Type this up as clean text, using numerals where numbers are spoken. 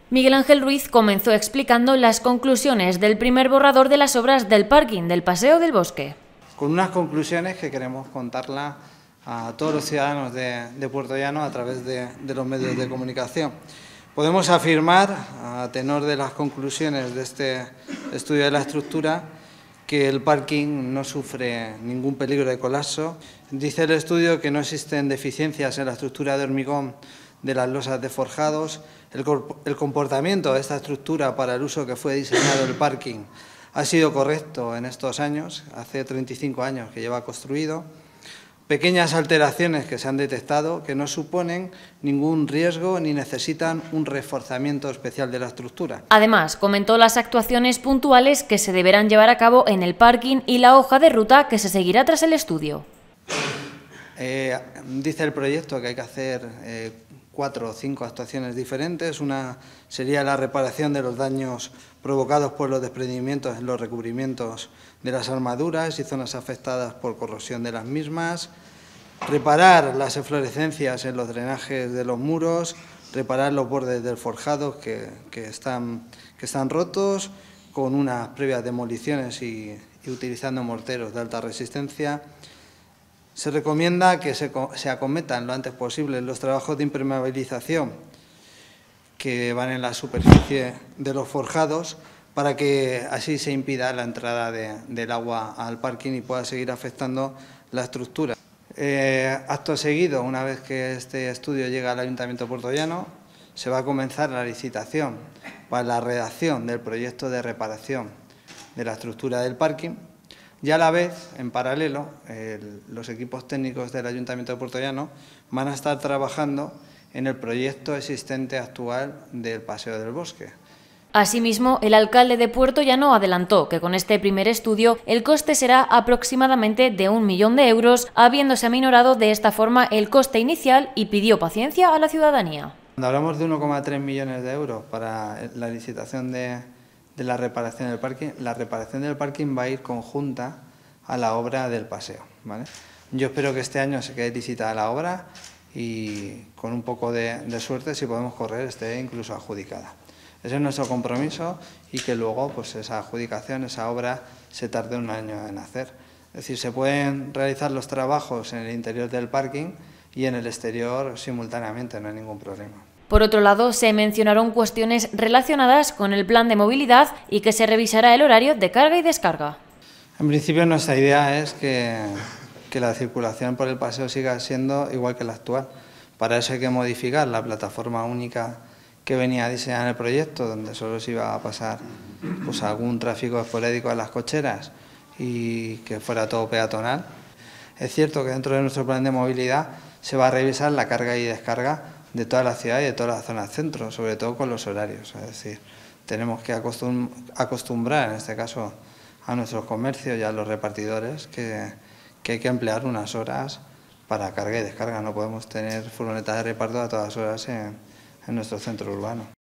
Miguel Ángel Ruiz comenzó explicando las conclusiones del primer borrador de las obras del parking del Paseo del Bosque. Con unas conclusiones que queremos contarlas a todos los ciudadanos de Puerto Llano a través de los medios de comunicación. Podemos afirmar, a tenor de las conclusiones de este estudio de la estructura, que el parking no sufre ningún peligro de colapso. Dice el estudio que no existen deficiencias en la estructura de hormigón de las losas de forjados. El comportamiento de esta estructura para el uso que fue diseñado el parking ha sido correcto en estos años, hace 35 años que lleva construido. Pequeñas alteraciones que se han detectado que no suponen ningún riesgo ni necesitan un reforzamiento especial de la estructura. Además, comentó las actuaciones puntuales que se deberán llevar a cabo en el parking y la hoja de ruta que se seguirá tras el estudio. Dice el proyecto que hay que hacer 4 o 5 actuaciones diferentes. Una sería la reparación de los daños provocados por los desprendimientos en los recubrimientos de las armaduras y zonas afectadas por corrosión de las mismas, reparar las eflorescencias en los drenajes de los muros, reparar los bordes del forjado que están rotos con unas previas demoliciones y utilizando morteros de alta resistencia. Se recomienda que se acometan lo antes posible los trabajos de impermeabilización que van en la superficie de los forjados para que así se impida la entrada del agua al parking y pueda seguir afectando la estructura. Acto seguido, una vez que este estudio llega al Ayuntamiento de Puerto Llano, se va a comenzar la licitación para la redacción del proyecto de reparación de la estructura del parking. Y a la vez, en paralelo, los equipos técnicos del Ayuntamiento de Puerto Llano van a estar trabajando en el proyecto existente actual del Paseo del Bosque. Asimismo, el alcalde de Puerto Llano adelantó que con este primer estudio el coste será aproximadamente de 1 millón de euros, habiéndose aminorado de esta forma el coste inicial y pidió paciencia a la ciudadanía. Cuando hablamos de 1,3 millones de euros para la licitación de la reparación del parking, la reparación del parking va a ir conjunta a la obra del paseo, ¿vale? Yo espero que este año se quede licitada la obra y con un poco de suerte, si podemos correr, esté incluso adjudicada. Ese es nuestro compromiso y que luego pues esa adjudicación, esa obra, se tarde 1 año en hacer. Es decir, se pueden realizar los trabajos en el interior del parking y en el exterior simultáneamente, no hay ningún problema. Por otro lado, se mencionaron cuestiones relacionadas con el plan de movilidad y que se revisará el horario de carga y descarga. En principio, nuestra idea es que la circulación por el paseo siga siendo igual que la actual. Para eso hay que modificar la plataforma única que venía diseñada en el proyecto, donde solo se iba a pasar pues, algún tráfico esporádico a las cocheras y que fuera todo peatonal. Es cierto que dentro de nuestro plan de movilidad se va a revisar la carga y descarga de toda la ciudad y de toda la zona centro, sobre todo con los horarios. Es decir, tenemos que acostumbrar, en este caso, a nuestros comercios y a los repartidores que hay que emplear unas horas para carga y descarga. No podemos tener furgonetas de reparto a todas horas en nuestro centro urbano.